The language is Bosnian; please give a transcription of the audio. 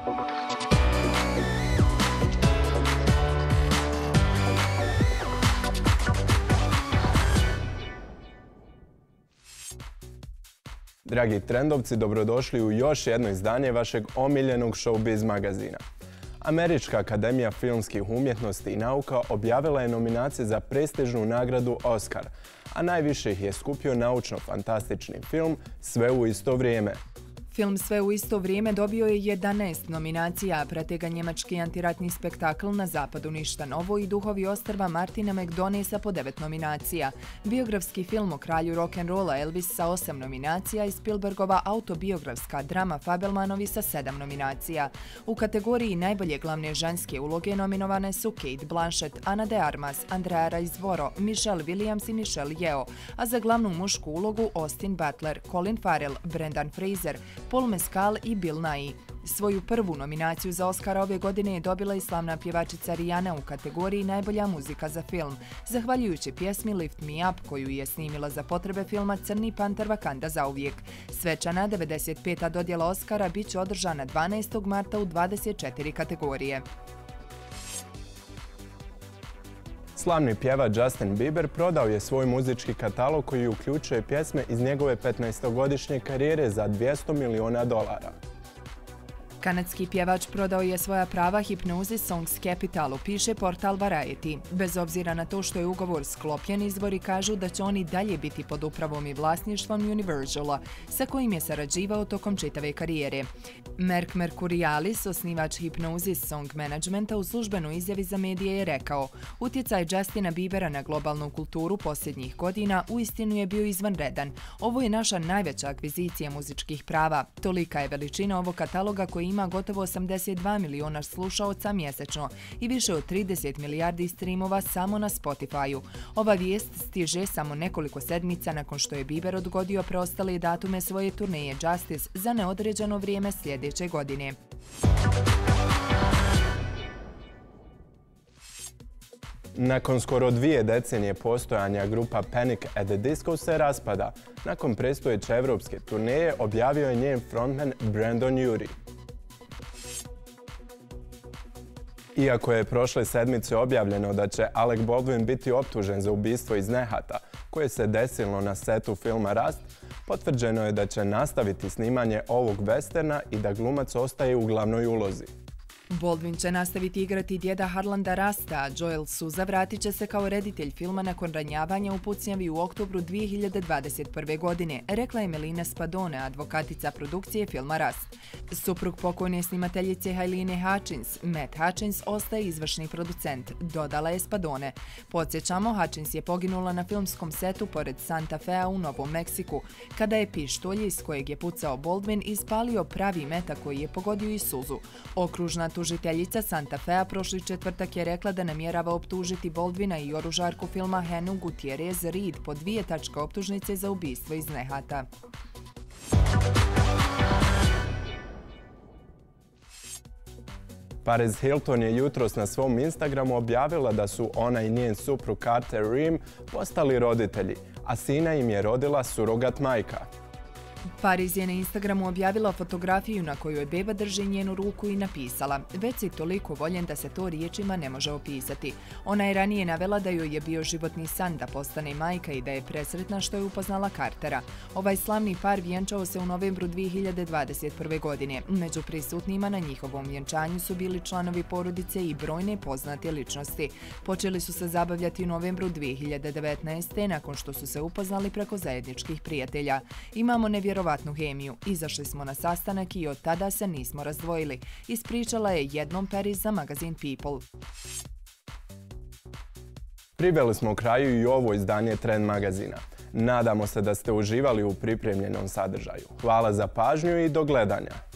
Dragi trendovci, dobrodošli u još jedno izdanje vašeg omiljenog Showbiz magazina. Američka akademija filmskih umjetnosti i nauka objavila je nominacije za prestižnu nagradu Oscar, a najviše ih je skupio naučno-fantastični film Sve u isto vrijeme. Film Sve u isto vrijeme dobio je 11 nominacija, a prate ga njemački antiratni spektakl Na zapadu ništa novo i Duhovi ostrva Martina McDonaghsa po 9 nominacija. Biografski film o kralju rock'n'rolla Elvis sa 8 nominacija i Spielbergova autobiografska drama Fabelmanovi sa 7 nominacija. U kategoriji najbolje glavne ženske uloge nominovane su Cate Blanchett, Ana de Armas, Andrea Riseborough, Michelle Williams i Michelle Yeoh, a za glavnu mušku ulogu Austin Butler, Colin Farrell, Brendan Fraser, Paul Mescal i Bill Nighy. Svoju prvu nominaciju za Oscara ove godine je dobila i slavna pjevačica Rihanna u kategoriji najbolja muzika za film, zahvaljujući pjesmi Lift Me Up koju je snimila za potrebe filma Crni panter Wakanda zauvijek. Svečana 95. dodjela Oscara bit će održana 12. marta u 24 kategorije. Slavni pjevač Justin Bieber prodao je svoj muzički katalog koji uključuje pjesme iz njegove 15-godišnje karijere za $200 miliona. Kanadski pjevač prodao je svoja prava Hypnosis Songs Capitalu, piše portal Variety. Bez obzira na to što je ugovor sklopljen, izvori kažu da će oni dalje biti pod upravom i vlasništvom Universala, sa kojim je sarađivao tokom čitave karijere. Merck Mercurialis, osnivač Hypnosis Song Managementa, u službenoj izjavi za medije je rekao: "Utjecaj Justina Biebera na globalnu kulturu posljednjih godina uistinu je bio izvanredan. Ovo je naša najveća akvizicija muzičkih prava. Tolika je veličina ovog kataloga koji ima gotovo 82 miliona slušaoca mjesečno i više od 30 milijardi streamova samo na Spotify-u. Ova vijest stiže samo nekoliko sedmica nakon što je Bieber odgodio preostale datume svoje turneje Justice za neodređeno vrijeme sljedeće godine." Nakon skoro 2 decenije postojanja grupa Panic at the Disco se raspada. Nakon predstojeće evropske turneje objavio je njen frontman Brandon Urie. Iako je prošle sedmice objavljeno da će Alec Baldwin biti optužen za ubistvo iz nehata koje se desilo na setu filma Rust, potvrđeno je da će nastaviti snimanje ovog westerna i da glumac ostaje u glavnoj ulozi. Baldwin će nastaviti igrati djeda Harlanda Rusta, a Joel Souza vratit će se kao reditelj filma nakon ranjavanja u pucnjavi u oktobru 2021. godine, rekla je Melina Spadone, advokatica produkcije filma Rust. Suprug pokojne snimateljice Halyne Hutchins, Matt Hutchins, ostaje izvršni producent, dodala je Spadone. Podsjećamo, Hutchins je poginula na filmskom setu pored Santa Fea u Novom Meksiku, kada je pištolj iz kojeg je pucao Baldwin ispalio pravi metak koji je pogodio i Suzu. Okružna tužiteljica Santa Fea prošli četvrtak je rekla da namjerava optužiti Baldwina i oružarku filma Henu Gutierrez Reed po 2 tačke optužnice za ubistvo iz nehata. Paris Hilton je jutros na svom Instagramu objavila da su ona i njen suprug Carter Reum postali roditelji, a sina im je rodila surogat majka. Paris je na Instagramu objavila fotografiju na kojoj beba drži njenu ruku i napisala: "Već si toliko voljen da se to riječima ne može opisati." Ona je ranije navela da joj je bio životni san da postane majka i da je presretna što je upoznala Cartera. Ovaj slavni par vjenčao se u novembru 2021. godine. Među prisutnima na njihovom vjenčanju su bili članovi porodice i brojne poznate ličnosti. Počeli su se zabavljati u novembru 2019. nakon što su se upoznali preko zajedničkih prijatelja. "Imamo nevjerovatnu hemiju. Izašli smo na sastanak i od tada se nismo razdvojili", ispričala je jednom Paris za magazin People. Priveli smo kraju i ovo izdanje Trend magazina. Nadamo se da ste uživali u pripremljenom sadržaju. Hvala za pažnju i do gledanja.